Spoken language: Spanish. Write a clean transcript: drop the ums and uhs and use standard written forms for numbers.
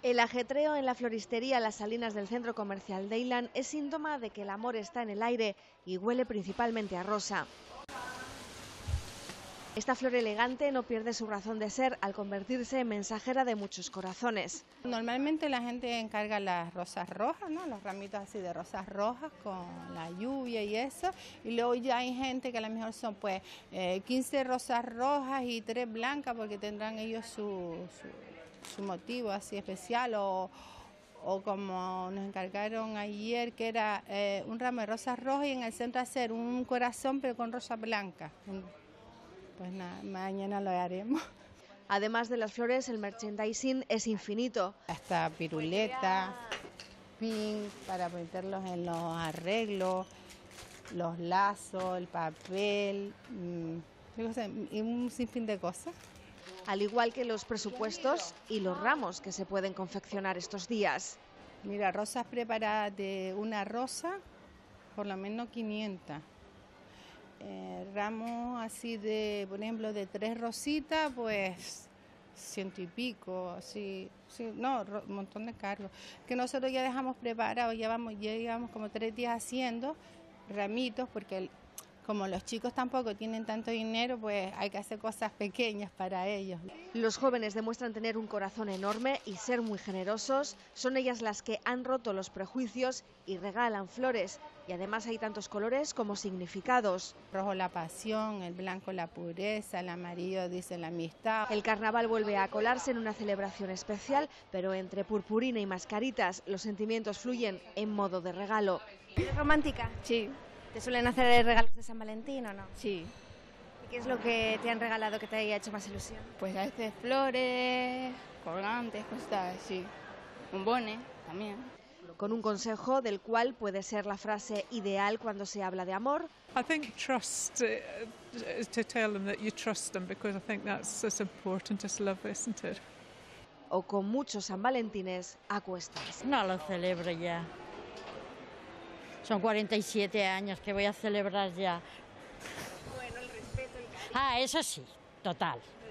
El ajetreo en la floristería Las Salinas del centro comercial Deylan es síntoma de que el amor está en el aire y huele principalmente a rosa. Esta flor elegante no pierde su razón de ser al convertirse en mensajera de muchos corazones. Normalmente la gente encarga las rosas rojas, ¿no? Los ramitos así de rosas rojas con la lluvia y eso. Y luego ya hay gente que a lo mejor son pues 15 rosas rojas y 3 blancas porque tendrán ellos su motivo así especial o como nos encargaron ayer que era un ramo de rosas rojas y en el centro hacer un corazón pero con rosa blanca. Pues nada, mañana lo haremos. Además de las flores, el merchandising es infinito. Hasta piruleta, pin para meterlos en los arreglos, los lazos, el papel, y un sinfín de cosas. Al igual que los presupuestos y los ramos que se pueden confeccionar estos días. Mira, rosas preparadas de una rosa, por lo menos 500. Ramos así de, por ejemplo, de 3 rositas, pues 100 y pico, así, sí, no, un montón de cargos. Que nosotros ya dejamos preparados, ya llevamos como 3 días haciendo ramitos, porque como los chicos tampoco tienen tanto dinero, pues hay que hacer cosas pequeñas para ellos. Los jóvenes demuestran tener un corazón enorme y ser muy generosos. Son ellas las que han roto los prejuicios y regalan flores. Y además hay tantos colores como significados. Rojo la pasión, el blanco la pureza, el amarillo dice la amistad. El carnaval vuelve a colarse en una celebración especial, pero entre purpurina y mascaritas los sentimientos fluyen en modo de regalo. ¿Eres romántica? Sí. ¿Te suelen hacer regalos de San Valentín o no? Sí. ¿Y qué es lo que te han regalado que te haya hecho más ilusión? Pues a veces flores, colgantes, cosas así. Bombones también. Con un consejo del cual puede ser la frase ideal cuando se habla de amor. I think trust, to tell them that you trust them, because I think that's as important as love, isn't it? O con muchos San Valentines a cuestas. No lo celebro ya. Son 47 años que voy a celebrar ya. Bueno, el respeto, el cariño. Ah, eso sí, total.